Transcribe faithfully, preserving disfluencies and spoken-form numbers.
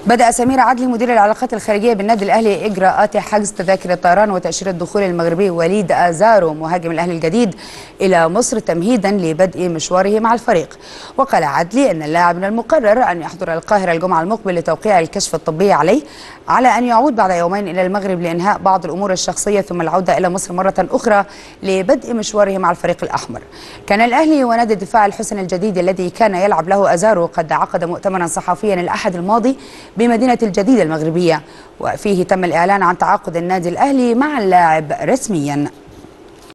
بدأ سمير عدلي مدير العلاقات الخارجية بالنادي الأهلي إجراءات حجز تذاكر الطيران وتأشيرة دخول المغربي وليد أزارو مهاجم الأهلي الجديد إلى مصر تمهيدا لبدء مشواره مع الفريق. وقال عدلي أن اللاعب من المقرر أن يحضر القاهرة الجمعة المقبل لتوقيع الكشف الطبي عليه، على أن يعود بعد يومين إلى المغرب لإنهاء بعض الأمور الشخصية ثم العودة إلى مصر مرة أخرى لبدء مشواره مع الفريق الأحمر. كان الأهلي ونادي الدفاع الحسن الجديد الذي كان يلعب له أزارو قد عقد مؤتمرا صحفيا الأحد الماضي بمدينة الجديدة المغربية، وفيه تم الإعلان عن تعاقد النادي الأهلي مع اللاعب رسميا.